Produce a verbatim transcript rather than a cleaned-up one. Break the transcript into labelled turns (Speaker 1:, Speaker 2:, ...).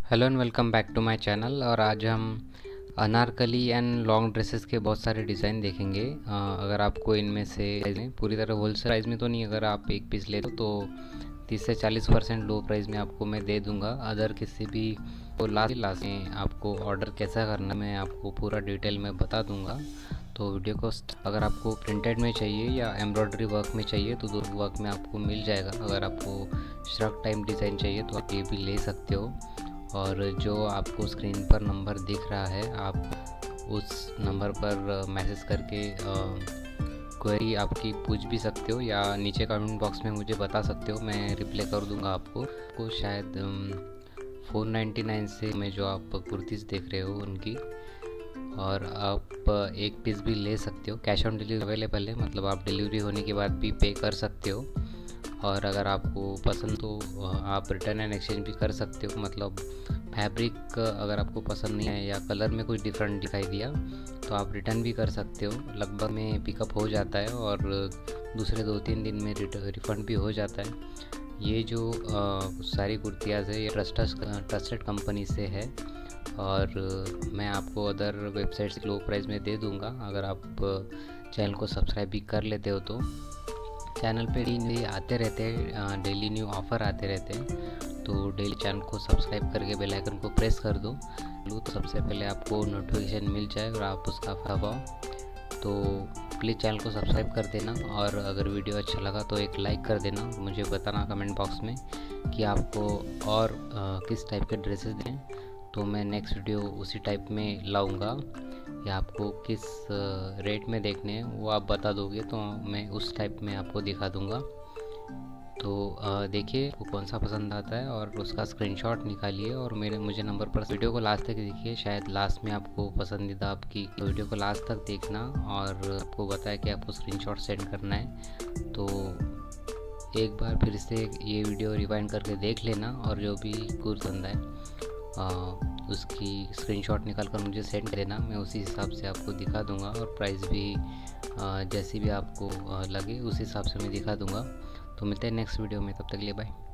Speaker 1: Hello and welcome back to my channel. और आज हम अनारकली एंड लॉन्ग ड्रेसेस के बहुत सारे डिज़ाइन देखेंगे। अ, अगर आपको इनमें से पूरी तरह होलसेल प्राइस में तो नहीं, अगर आप एक पीस ले दो तो तीस से चालीस परसेंट लो प्राइस में आपको मैं दे दूंगा। अदर किसी भी को लास्ट लास्ट में आपको ऑर्डर कैसा करना मैं आपको पूरा डिटेल में बता दूंगा। तो वीडियो को अगर आपको प्रिंटेड में चाहिए या एम्ब्रॉयडरी वर्क में चाहिए तो दो वर्क में आपको मिल जाएगा। अगर आपको श्रग टाइप डिज़ाइन चाहिए तो आप ये भी ले सकते हो। और जो आपको स्क्रीन पर नंबर दिख रहा है आप उस नंबर पर मैसेज करके क्वेरी आपकी पूछ भी सकते हो या नीचे कमेंट बॉक्स में मुझे बता सकते हो, मैं रिप्लाई कर दूंगा आपको। को शायद फोर नाइन्टी नाइन से में जो आप कुर्तीज़ देख रहे हो उनकी, और आप एक पीस भी ले सकते हो। कैश ऑन डिलीवरी अवेलेबल है, मतलब आप डिलीवरी होने के बाद भी पे कर सकते हो। और अगर आपको पसंद तो आप रिटर्न एंड एक्सचेंज भी कर सकते हो। मतलब फैब्रिक अगर आपको पसंद नहीं है या कलर में कुछ डिफरेंट दिखाई दिया तो आप रिटर्न भी कर सकते हो। लगभग में पिकअप हो जाता है और दूसरे दो तीन दिन में रिफ़ंड भी हो जाता है। ये जो आ, सारी कुर्तियाँ है ये ट्रस्टेड ट्रस्टेड कंपनी से है और मैं आपको अदर वेबसाइट से लो प्राइस में दे दूँगा। अगर आप चैनल को सब्सक्राइब भी कर लेते हो तो चैनल पे डेली आते रहते हैं, डेली न्यू ऑफ़र आते रहते हैं। तो डेली चैनल को सब्सक्राइब करके बेल आइकन को प्रेस कर दो तो सबसे पहले आपको नोटिफिकेशन मिल जाए और आप उसका दबाओ। तो प्लीज़ चैनल को सब्सक्राइब कर देना और अगर वीडियो अच्छा लगा तो एक लाइक कर देना और मुझे बताना कमेंट बॉक्स में कि आपको और आ, किस टाइप के ड्रेसेस दें, तो मैं नेक्स्ट वीडियो उसी टाइप में लाऊंगा। या आपको किस रेट में देखने हैं वो आप बता दोगे तो मैं उस टाइप में आपको दिखा दूंगा। तो देखिए आपको कौन सा पसंद आता है और उसका स्क्रीनशॉट निकालिए और मेरे मुझे नंबर पर वीडियो को लास्ट तक देखिए, शायद लास्ट में आपको पसंदीदा आपकी तो वीडियो को लास्ट तक देखना और आपको बताया कि आपको स्क्रीनशॉट सेंड करना है। तो एक बार फिर से ये वीडियो रिवाइंड करके देख लेना और जो भी पसंद है आ, उसकी स्क्रीनशॉट निकाल कर मुझे सेंड कर देना, मैं उसी हिसाब से आपको दिखा दूंगा और प्राइस भी आ, जैसी भी आपको आ, लगे उस हिसाब से मैं दिखा दूंगा। तो मिलते हैं नेक्स्ट वीडियो में, तब तक के लिए बाय।